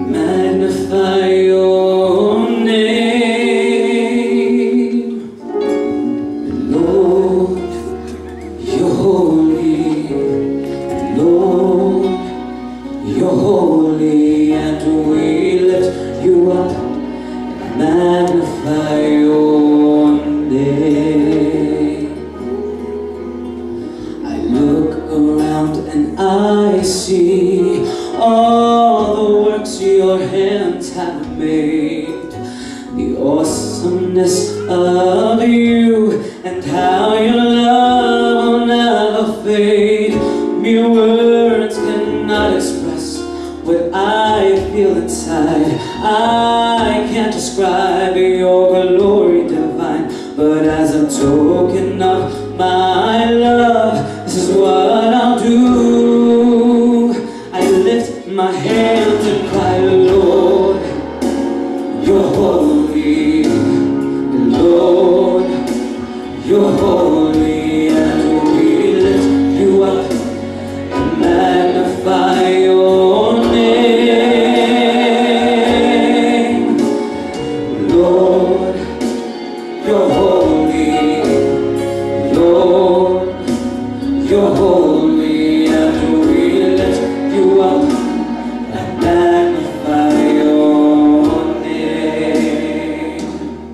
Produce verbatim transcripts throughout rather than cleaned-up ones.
magnify your name. Lord, you're holy. Lord, you're holy, and we lift you up, magnify your name. I look around and I see all the works your hands have made, the awesomeness of you, and how your love will never fade. Mere words cannot express what I feel inside. I can't describe your glory divine, but as a token of my love, this is what I'll do. I lift my hands and cry, Lord, you're holy. Lord, you're holy, and we lift you up and magnify your name. Lord, you're holy. Lord, you're holy, and we lift you up and magnify your name.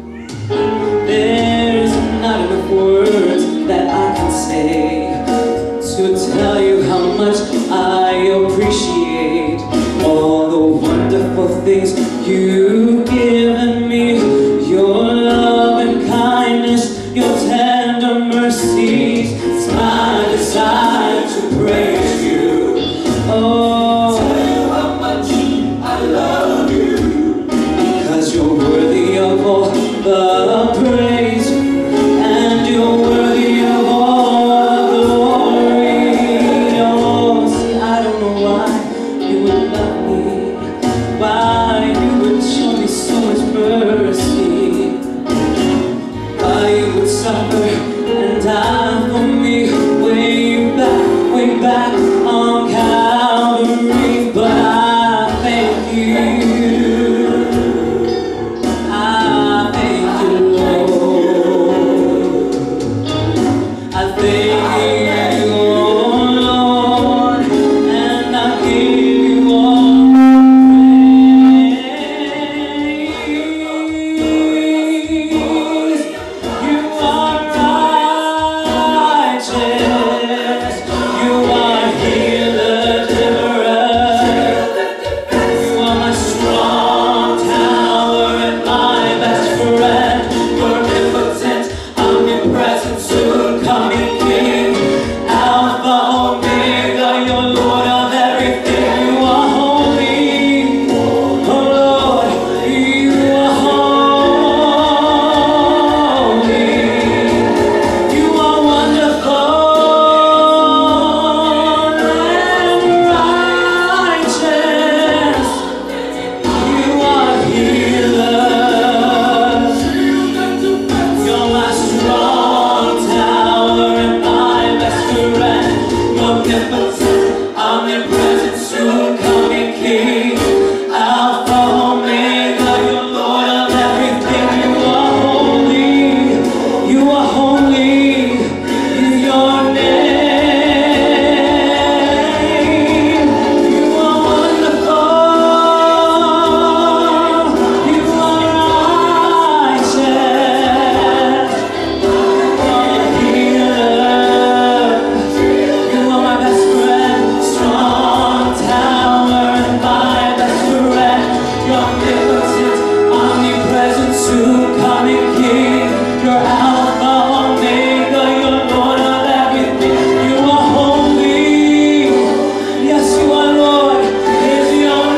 There's not enough words that I can say to tell you how much I appreciate all the wonderful things you've given me. Your love and kindness, your tender mercies, it's my desire to praise you. Oh, tell you how much I love you, because you're worthy of all the praise, and you're worthy of all the glory. Oh, see, I don't know why you would love me, why you would show me so much mercy, why you would suffer and die for me way back, way back on Calvary. But I thank you, I thank you, Lord. I thank you, Lord, and I give you all praise. You are righteous, you are healer, deliverer, you are my strong tower and my best friend. You're omnipotent, omnipresent, soon coming King, Alpha, Omega, you're Lord of everything. You are holy, oh Lord, you are holy. You are wonderful and righteous. You are healer. You're my strong tower and my best friend. You're omnipotent, omnipresent, soon coming King, Alpha, Omega, you're Lord of everything. You are holy. You are holy in your name. You are wonderful. You are righteous. You are a healer. You are my best friend, strong tower and my best friend. You're omnipotent, omnipresent, soon coming King. You're Alpha, Omega, you're Lord of everything. You are holy. Yes, you are, Lord, is your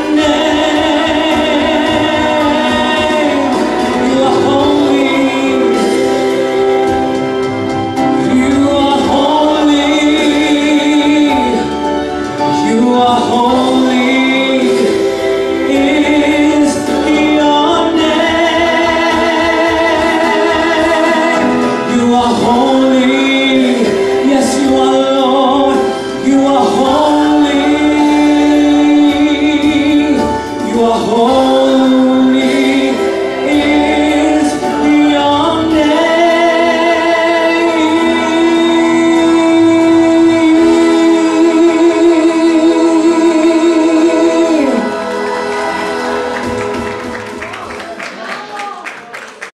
name. You are holy. You are holy. You are holy.